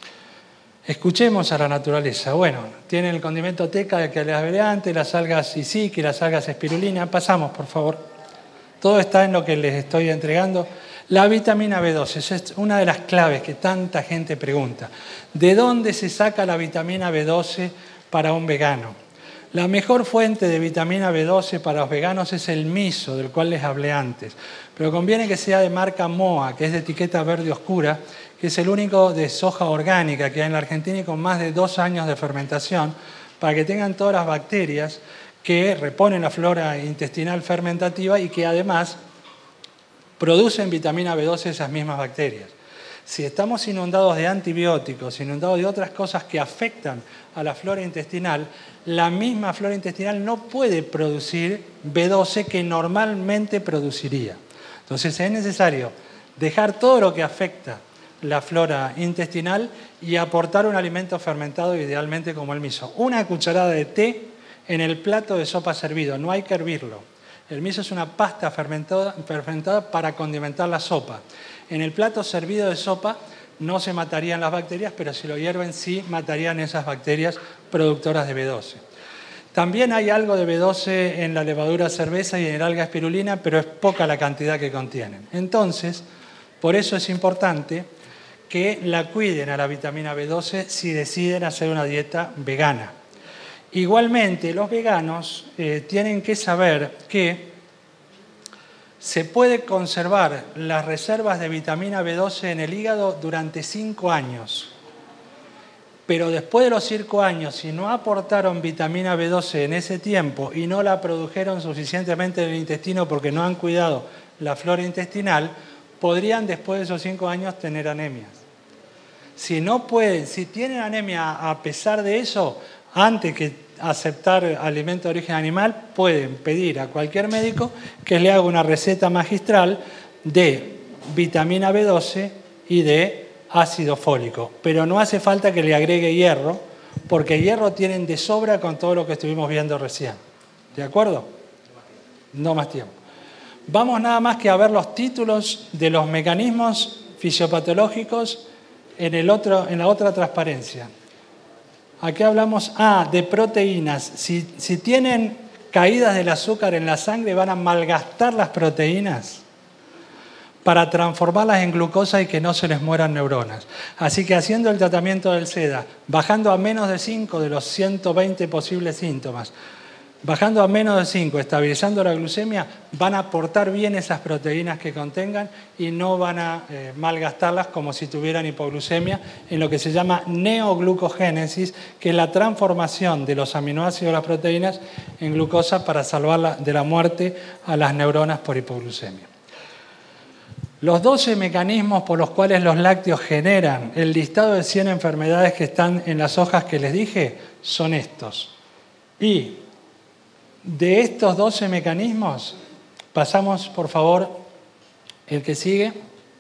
Escuchemos a la naturaleza. Bueno, tiene el condimento teca que les hablé antes, las algas isiqui, las algas espirulina. Pasamos, por favor. Todo está en lo que les estoy entregando. La vitamina B doce es una de las claves que tanta gente pregunta. ¿De dónde se saca la vitamina B doce para un vegano? La mejor fuente de vitamina B doce para los veganos es el miso, del cual les hablé antes. Pero conviene que sea de marca M O A, que es de etiqueta verde oscura, que es el único de soja orgánica que hay en la Argentina y con más de dos años de fermentación, para que tengan todas las bacterias que reponen la flora intestinal fermentativa y que además producen vitamina B doce esas mismas bacterias. Si estamos inundados de antibióticos, inundados de otras cosas que afectan a la flora intestinal, la misma flora intestinal no puede producir B doce que normalmente produciría. Entonces es necesario dejar todo lo que afecta la flora intestinal y aportar un alimento fermentado, idealmente como el miso. Una cucharada de té en el plato de sopa servido, no hay que hervirlo. El miso es una pasta fermentada, fermentada para condimentar la sopa. En el plato servido de sopa no se matarían las bacterias, pero si lo hierven sí matarían esas bacterias productoras de B doce. También hay algo de B doce en la levadura cerveza y en el alga espirulina, pero es poca la cantidad que contienen. Entonces, por eso es importante que la cuiden a la vitamina B doce si deciden hacer una dieta vegana. Igualmente, los veganos eh, tienen que saber que se puede conservar las reservas de vitamina B doce en el hígado durante cinco años. Pero después de los cinco años, si no aportaron vitamina B doce en ese tiempo y no la produjeron suficientemente en el intestino porque no han cuidado la flora intestinal, podrían después de esos cinco años tener anemias. Si no pueden, si tienen anemia a pesar de eso, antes que aceptar alimento de origen animal, pueden pedir a cualquier médico que le haga una receta magistral de vitamina B doce y de ácido fólico. Pero no hace falta que le agregue hierro, porque hierro tienen de sobra con todo lo que estuvimos viendo recién. ¿De acuerdo? No más tiempo. Vamos nada más que a ver los títulos de los mecanismos fisiopatológicos en, el otro, en la otra transparencia. Aquí hablamos ah, de proteínas. Si, si tienen caídas del azúcar en la sangre, van a malgastar las proteínas para transformarlas en glucosa y que no se les mueran neuronas. Así que haciendo el tratamiento del SEDA, bajando a menos de cinco de los ciento veinte posibles síntomas, bajando a menos de cinco, estabilizando la glucemia, van a aportar bien esas proteínas que contengan y no van a eh, malgastarlas como si tuvieran hipoglucemia, en lo que se llama neoglucogénesis, que es la transformación de los aminoácidos de las proteínas en glucosa para salvar de la muerte a las neuronas por hipoglucemia. Los doce mecanismos por los cuales los lácteos generan el listado de cien enfermedades que están en las hojas que les dije son estos. Y de estos doce mecanismos, pasamos por favor el que sigue.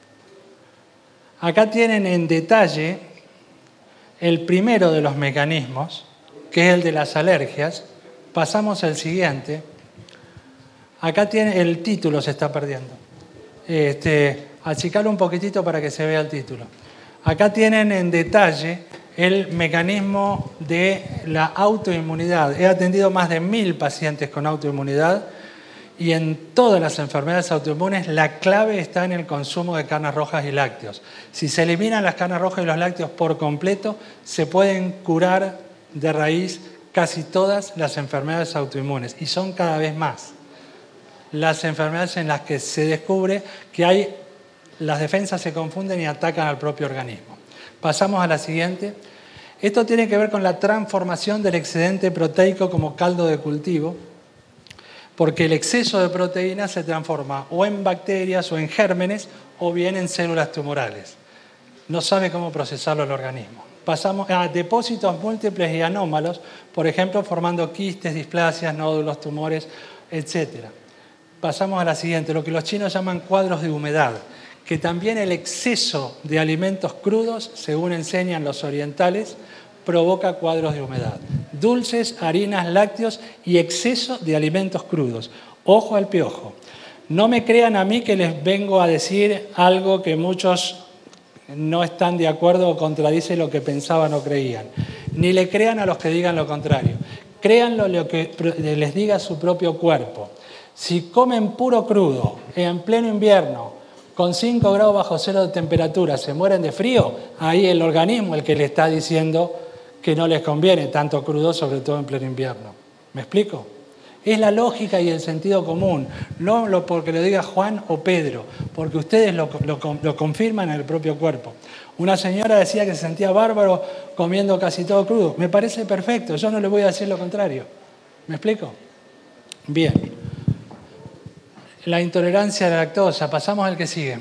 Acá tienen en detalle el primero de los mecanismos, que es el de las alergias. Pasamos al siguiente. Acá tiene el título, se está perdiendo. Este, achicarlo un poquitito para que se vea el título. Acá tienen en detalle el mecanismo de la autoinmunidad. He atendido más de mil pacientes con autoinmunidad y en todas las enfermedades autoinmunes la clave está en el consumo de carnes rojas y lácteos. Si se eliminan las carnes rojas y los lácteos por completo, se pueden curar de raíz casi todas las enfermedades autoinmunes y son cada vez más las enfermedades en las que se descubre que hay, las defensas se confunden y atacan al propio organismo. Pasamos a la siguiente. Esto tiene que ver con la transformación del excedente proteico como caldo de cultivo, porque el exceso de proteína se transforma o en bacterias o en gérmenes o bien en células tumorales. No sabe cómo procesarlo el organismo. Pasamos a depósitos múltiples y anómalos, por ejemplo, formando quistes, displasias, nódulos, tumores, etcétera. Pasamos a la siguiente, lo que los chinos llaman cuadros de humedad, que también el exceso de alimentos crudos, según enseñan los orientales, provoca cuadros de humedad. Dulces, harinas, lácteos y exceso de alimentos crudos. Ojo al piojo. No me crean a mí que les vengo a decir algo que muchos no están de acuerdo o contradice lo que pensaban o creían. Ni le crean a los que digan lo contrario. Créanlo lo que les diga su propio cuerpo. Si comen puro crudo en pleno invierno, con cinco grados bajo cero de temperatura, se mueren de frío, ahí el organismo el que le está diciendo que no les conviene tanto crudo, sobre todo en pleno invierno. ¿Me explico? Es la lógica y el sentido común, no lo porque lo diga Juan o Pedro, porque ustedes lo, lo, lo confirman en el propio cuerpo. Una señora decía que se sentía bárbaro comiendo casi todo crudo. Me parece perfecto, yo no le voy a decir lo contrario. ¿Me explico? Bien. La intolerancia a la lactosa, pasamos al que sigue.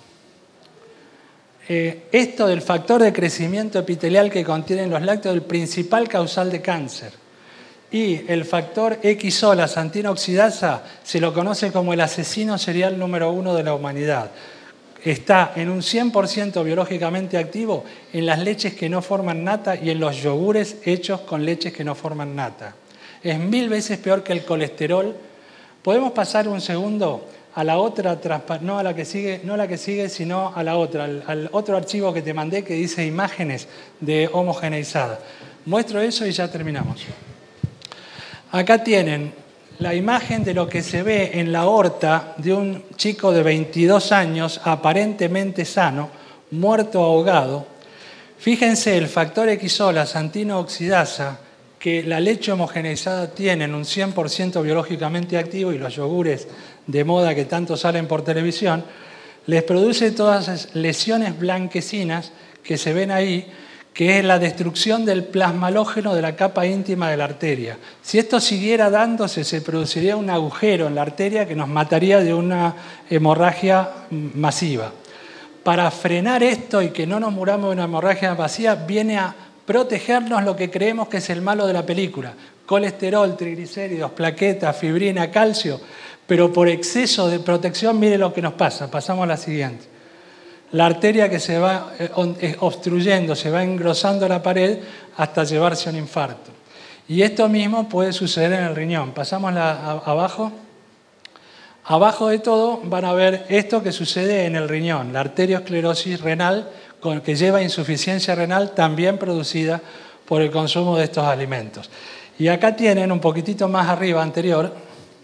Eh, esto del factor de crecimiento epitelial que contienen los lácteos es el principal causal de cáncer. Y el factor X O, la xantina oxidasa, se lo conoce como el asesino serial número uno de la humanidad. Está en un cien por ciento biológicamente activo en las leches que no forman nata y en los yogures hechos con leches que no forman nata. Es mil veces peor que el colesterol. ¿Podemos pasar un segundo a la otra, no a la que sigue, no a la que sigue, sino a la otra, al, al otro archivo que te mandé que dice imágenes de homogeneizada? Muestro eso y ya terminamos. Acá tienen la imagen de lo que se ve en la aorta de un chico de veintidós años, aparentemente sano, muerto ahogado. Fíjense el factor X O, la xantina oxidasa, que la leche homogeneizada tiene en un cien por ciento biológicamente activo y los yogures de moda que tanto salen por televisión, les produce todas esas lesiones blanquecinas que se ven ahí, que es la destrucción del plasmalógeno de la capa íntima de la arteria. Si esto siguiera dándose, se produciría un agujero en la arteria que nos mataría de una hemorragia masiva. Para frenar esto y que no nos muramos de una hemorragia masiva, viene a protegernos lo que creemos que es el malo de la película. Colesterol, triglicéridos, plaquetas, fibrina, calcio. Pero por exceso de protección, mire lo que nos pasa. Pasamos a la siguiente. La arteria que se va obstruyendo, se va engrosando la pared hasta llevarse a un infarto. Y esto mismo puede suceder en el riñón. Pasamos la, a, abajo. Abajo de todo van a ver esto que sucede en el riñón, la arteriosclerosis renal, con que lleva insuficiencia renal también producida por el consumo de estos alimentos. Y acá tienen, un poquitito más arriba, anterior,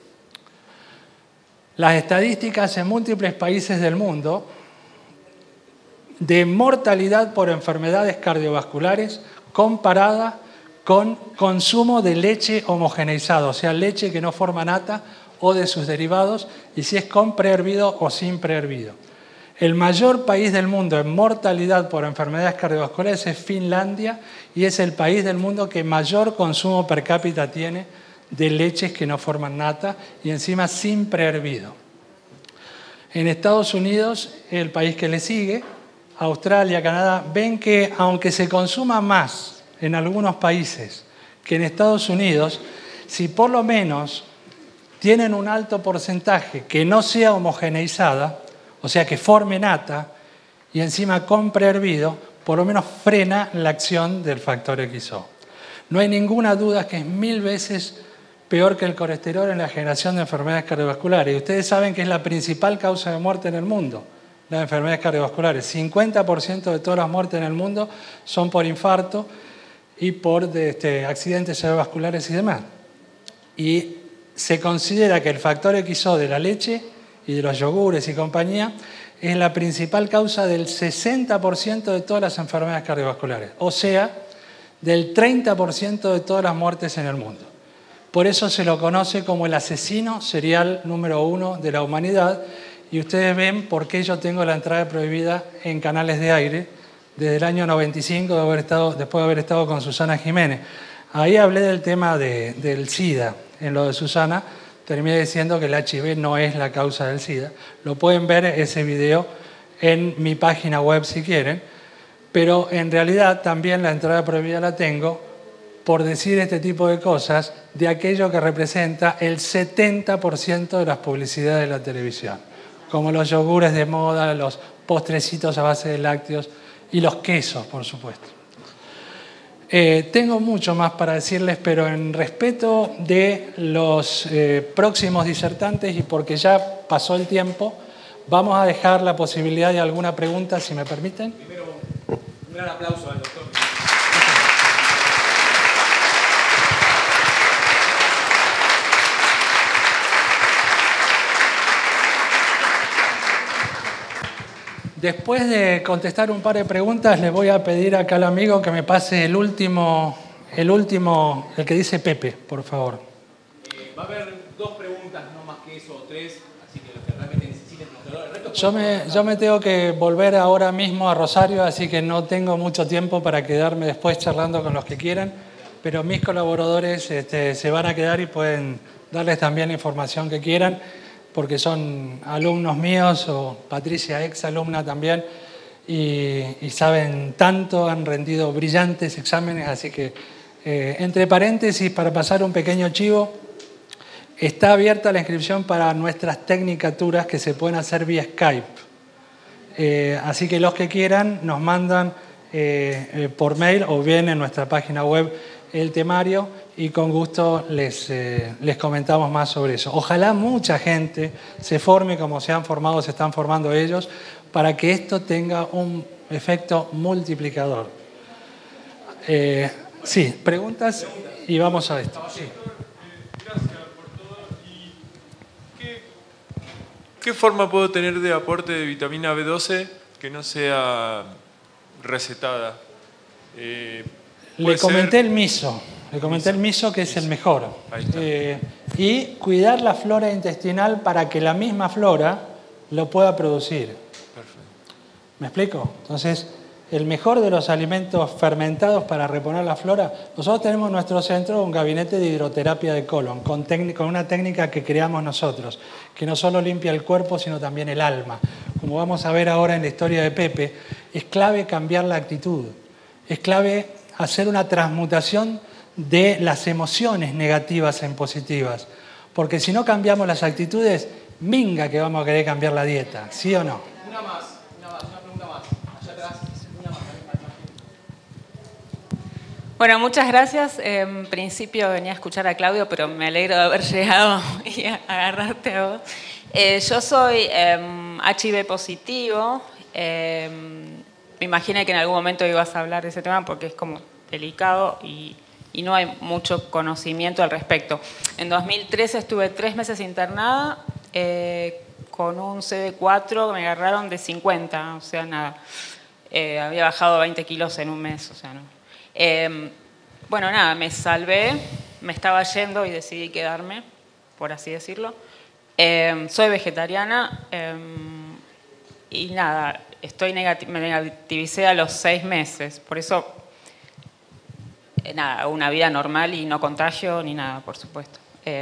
las estadísticas en múltiples países del mundo de mortalidad por enfermedades cardiovasculares comparada con consumo de leche homogeneizada, o sea, leche que no forma nata o de sus derivados, y si es con prehervido o sin prehervido. El mayor país del mundo en mortalidad por enfermedades cardiovasculares es Finlandia y es el país del mundo que mayor consumo per cápita tiene de leches que no forman nata y encima sin prehervido. En Estados Unidos, el país que le sigue, Australia, Canadá, ven que aunque se consuma más en algunos países que en Estados Unidos, si por lo menos tienen un alto porcentaje que no sea homogeneizada, o sea, que forme nata y encima con prehervido, por lo menos frena la acción del factor X O. No hay ninguna duda que es mil veces peor que el colesterol en la generación de enfermedades cardiovasculares. Y ustedes saben que es la principal causa de muerte en el mundo, las enfermedades cardiovasculares. cincuenta por ciento de todas las muertes en el mundo son por infarto y por de, este, accidentes cerebrovasculares y demás. Y se considera que el factor X O de la leche y de los yogures y compañía es la principal causa del sesenta por ciento de todas las enfermedades cardiovasculares, o sea, del treinta por ciento de todas las muertes en el mundo. Por eso se lo conoce como el asesino serial número uno de la humanidad, y ustedes ven por qué yo tengo la entrada prohibida en canales de aire desde el año noventa y cinco, de haber estado, después de haber estado con Susana Jiménez. Ahí hablé del tema de, del SIDA. En lo de Susana terminé diciendo que el H I V no es la causa del SIDA. Lo pueden ver ese video en mi página web si quieren, pero en realidad también la entrada prohibida la tengo por decir este tipo de cosas de aquello que representa el setenta por ciento de las publicidades de la televisión, como los yogures de moda, los postrecitos a base de lácteos y los quesos, por supuesto. Eh, tengo mucho más para decirles, pero en respeto de los eh, próximos disertantes y porque ya pasó el tiempo, vamos a dejar la posibilidad de alguna pregunta, si me permiten. Primero, un gran aplauso al doctor. Después de contestar un par de preguntas, le voy a pedir acá al amigo que me pase el último, el último, el que dice Pepe, por favor. Eh, va a haber dos preguntas, no más que eso, o tres, así que los que realmente necesiten nuestro el resto. Yo me, yo me tengo que volver ahora mismo a Rosario, así que no tengo mucho tiempo para quedarme después charlando con los que quieran, pero mis colaboradores este, se van a quedar y pueden darles también la información que quieran, porque son alumnos míos, o Patricia, ex alumna también, y, y saben tanto, han rendido brillantes exámenes, así que, eh, entre paréntesis, para pasar un pequeño chivo, está abierta la inscripción para nuestras tecnicaturas que se pueden hacer vía Skype. Eh, así que los que quieran nos mandan eh, eh, por mail o bien en nuestra página web el temario y con gusto les, eh, les comentamos más sobre eso. Ojalá mucha gente se forme como se han formado, se están formando ellos, para que esto tenga un efecto multiplicador. Eh, sí, preguntas y vamos a esto. Sí. Gracias por todo. ¿Y qué, qué forma puedo tener de aporte de vitamina B doce que no sea recetada? Eh, Le comenté ser... el miso. Le comenté el miso, que es el mejor. Eh, y cuidar la flora intestinal para que la misma flora lo pueda producir. Perfecto. ¿Me explico? Entonces, el mejor de los alimentos fermentados para reponer la flora, nosotros tenemos en nuestro centro un gabinete de hidroterapia de colon, con, con una técnica que creamos nosotros, que no solo limpia el cuerpo, sino también el alma. Como vamos a ver ahora en la historia de Pepe, es clave cambiar la actitud, es clave hacer una transmutación de las emociones negativas en positivas. Porque si no cambiamos las actitudes, minga que vamos a querer cambiar la dieta, ¿sí o no? Una más, una más, una pregunta más. Allá atrás, una más. Bueno, muchas gracias. En principio venía a escuchar a Claudio, pero me alegro de haber llegado y a agarrarte a vos. Eh, yo soy eh, H I V positivo. Eh, me imaginé que en algún momento ibas a hablar de ese tema porque es como delicado y... y no hay mucho conocimiento al respecto. En dos mil trece estuve tres meses internada eh, con un C D cuatro, me agarraron de cincuenta, o sea, nada. Eh, había bajado veinte kilos en un mes, o sea, no. Eh, bueno, nada, me salvé, me estaba yendo y decidí quedarme, por así decirlo. Eh, soy vegetariana eh, y nada, estoy negati- me negativicé a los seis meses, por eso... Nada, una vida normal y no contagio ni nada, por supuesto. Eh,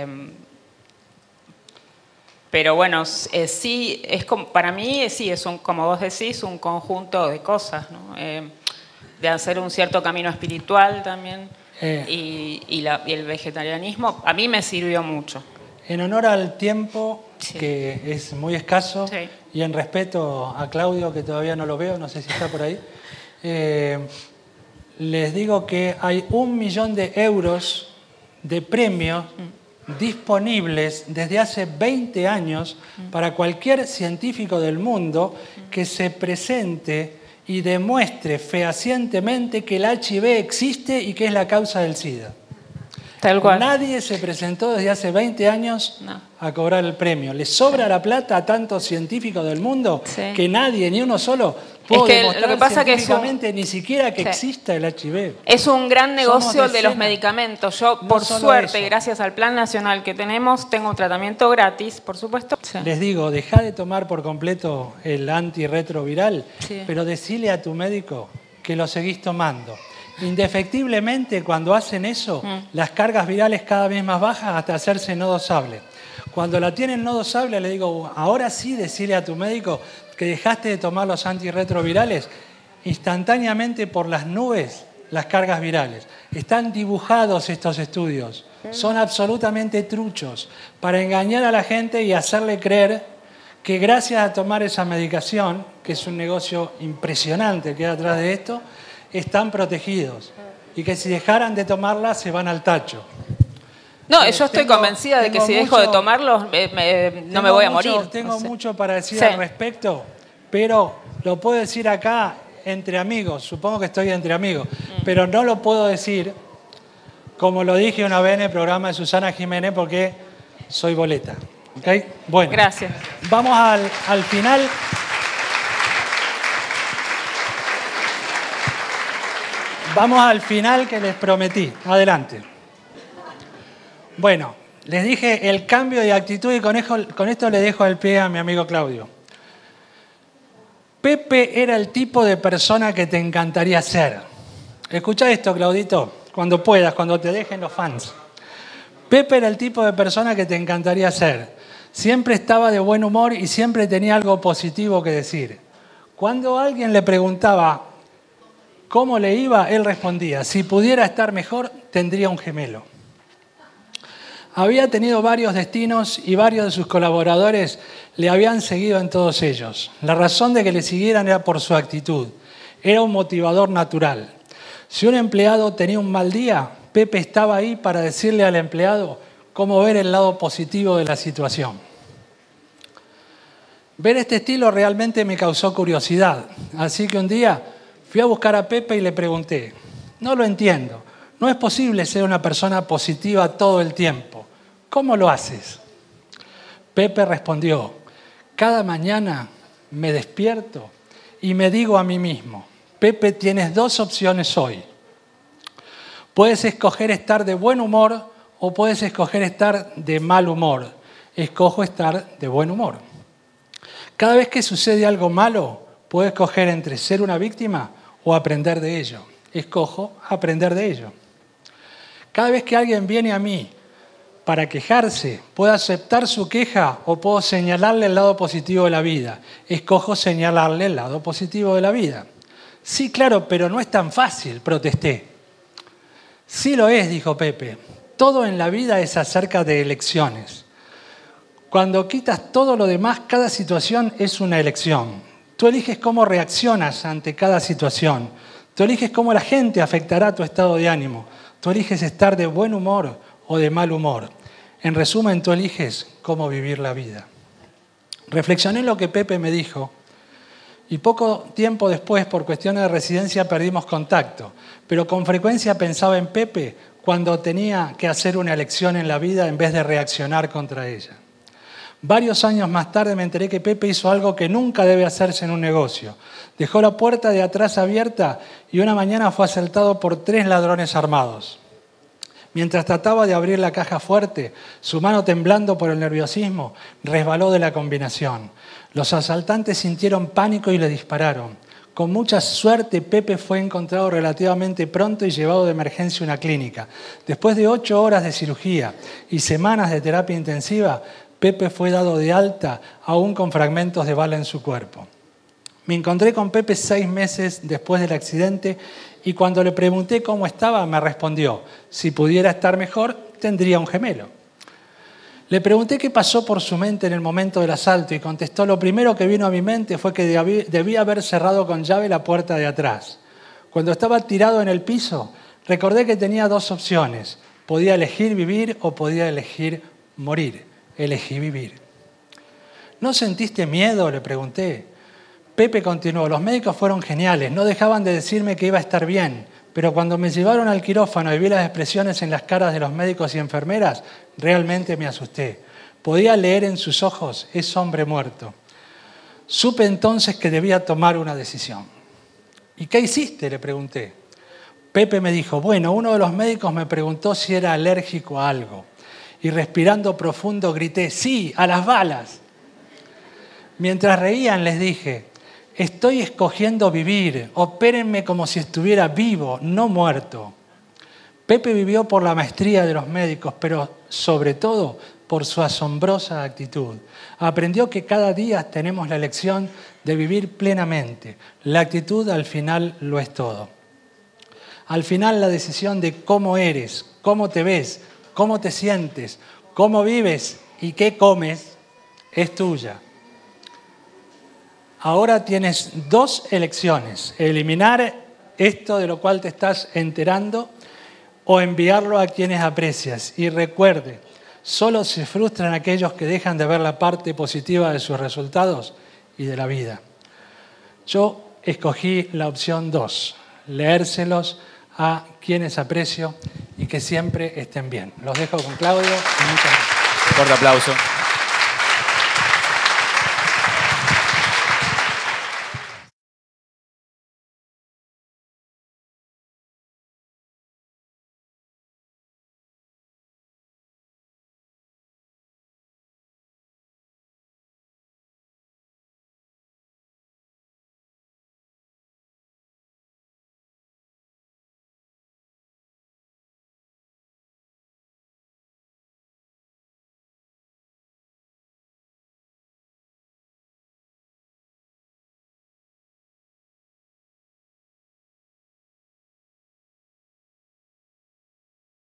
pero bueno, eh, sí, es como, para mí sí, es un, como vos decís, un conjunto de cosas, ¿no? Eh, de hacer un cierto camino espiritual también. Eh, y, y, la, y el vegetarianismo a mí me sirvió mucho. En honor al tiempo, sí, que es muy escaso, sí, y en respeto a Claudio, que todavía no lo veo, no sé si está por ahí, eh, les digo que hay un millón de euros de premios mm. disponibles desde hace veinte años mm. para cualquier científico del mundo mm. que se presente y demuestre fehacientemente que el H I V existe y que es la causa del SIDA. Tal cual. Nadie se presentó desde hace veinte años no. a cobrar el premio. ¿Les sobra sí. la plata a tantos científicos del mundo sí. que nadie, ni uno solo, puede es que demostrar lo que pasa científicamente que es un... ni siquiera que sí. exista el H I V? Es un gran negocio de los medicamentos. Yo, no por suerte, eso. gracias al Plan Nacional que tenemos, tengo un tratamiento gratis, por supuesto. Sí. Les digo, dejá de tomar por completo el antirretroviral, sí. pero decile a tu médico que lo seguís tomando. Indefectiblemente, cuando hacen eso, mm. las cargas virales cada vez más bajas hasta hacerse no dosable. Cuando la tienen no dosable, le digo, ahora sí decirle a tu médico que dejaste de tomar los antirretrovirales, instantáneamente por las nubes las cargas virales. Están dibujados estos estudios, son absolutamente truchos para engañar a la gente y hacerle creer que gracias a tomar esa medicación, que es un negocio impresionante que hay atrás de esto, están protegidos y que si dejaran de tomarla se van al tacho. No, yo estoy tengo, convencida de que si mucho, dejo de tomarlos me, me, no me voy a mucho, morir. Tengo o sea. mucho para decir sí. al respecto, pero lo puedo decir acá entre amigos, supongo que estoy entre amigos, mm. pero no lo puedo decir como lo dije una vez en el programa de Susana Jiménez porque soy boleta. ¿Okay? Bueno, gracias. Vamos al, al final. Vamos al final que les prometí. Adelante. Bueno, les dije el cambio de actitud y con esto, con esto le dejo el pie a mi amigo Claudio. Pepe era el tipo de persona que te encantaría ser. Escucha esto, Claudito, cuando puedas, cuando te dejen los fans. Pepe era el tipo de persona que te encantaría ser. Siempre estaba de buen humor y siempre tenía algo positivo que decir. Cuando alguien le preguntaba cómo le iba, él respondía, si pudiera estar mejor, tendría un gemelo. Había tenido varios destinos y varios de sus colaboradores le habían seguido en todos ellos. La razón de que le siguieran era por su actitud. Era un motivador natural. Si un empleado tenía un mal día, Pepe estaba ahí para decirle al empleado cómo ver el lado positivo de la situación. Ver este estilo realmente me causó curiosidad. Así que un día fui a buscar a Pepe y le pregunté, no lo entiendo, no es posible ser una persona positiva todo el tiempo. ¿Cómo lo haces? Pepe respondió, cada mañana me despierto y me digo a mí mismo, Pepe, tienes dos opciones hoy. Puedes escoger estar de buen humor o puedes escoger estar de mal humor. Escojo estar de buen humor. Cada vez que sucede algo malo, puedo escoger entre ser una víctima o aprender de ello. Escojo aprender de ello. Cada vez que alguien viene a mí para quejarse, puedo aceptar su queja o puedo señalarle el lado positivo de la vida. Escojo señalarle el lado positivo de la vida. Sí, claro, pero no es tan fácil, protesté. Sí lo es, dijo Pepe. Todo en la vida es acerca de elecciones. Cuando quitas todo lo demás, cada situación es una elección. Tú eliges cómo reaccionas ante cada situación. Tú eliges cómo la gente afectará tu estado de ánimo. Tú eliges estar de buen humor o de mal humor. En resumen, tú eliges cómo vivir la vida. Reflexioné en lo que Pepe me dijo y poco tiempo después, por cuestiones de residencia, perdimos contacto. Pero con frecuencia pensaba en Pepe cuando tenía que hacer una elección en la vida en vez de reaccionar contra ella. Varios años más tarde me enteré que Pepe hizo algo que nunca debe hacerse en un negocio. Dejó la puerta de atrás abierta y una mañana fue asaltado por tres ladrones armados. Mientras trataba de abrir la caja fuerte, su mano temblando por el nerviosismo, resbaló de la combinación. Los asaltantes sintieron pánico y le dispararon. Con mucha suerte, Pepe fue encontrado relativamente pronto y llevado de emergencia a una clínica. Después de ocho horas de cirugía y semanas de terapia intensiva, Pepe fue dado de alta, aún con fragmentos de bala en su cuerpo. Me encontré con Pepe seis meses después del accidente y cuando le pregunté cómo estaba, me respondió, si pudiera estar mejor, tendría un gemelo. Le pregunté qué pasó por su mente en el momento del asalto y contestó, lo primero que vino a mi mente fue que debía haber cerrado con llave la puerta de atrás. Cuando estaba tirado en el piso, recordé que tenía dos opciones. Podía elegir vivir o podía elegir morir. Elegí vivir. ¿No sentiste miedo?, le pregunté. Pepe continuó, los médicos fueron geniales, no dejaban de decirme que iba a estar bien, pero cuando me llevaron al quirófano y vi las expresiones en las caras de los médicos y enfermeras, realmente me asusté. Podía leer en sus ojos, es hombre muerto. Supe entonces que debía tomar una decisión. ¿Y qué hiciste?, le pregunté. Pepe me dijo, bueno, uno de los médicos me preguntó si era alérgico a algo. Y respirando profundo grité, sí, a las balas. Mientras reían les dije, Estoy escogiendo vivir. Opérenme como si estuviera vivo, no muerto. Pepe vivió por la maestría de los médicos, pero sobre todo por su asombrosa actitud. Aprendió que cada día tenemos la elección de vivir plenamente. La actitud al final lo es todo. Al final la decisión de cómo eres, cómo te ves, cómo te sientes, cómo vives y qué comes es tuya. Ahora tienes dos elecciones: eliminar esto de lo cual te estás enterando o enviarlo a quienes aprecias. Y recuerde, solo se frustran aquellos que dejan de ver la parte positiva de sus resultados y de la vida. Yo escogí la opción dos, leérselos a quienes aprecio y que siempre estén bien. Los dejo con Claudio y muchas gracias. Fuerte aplauso.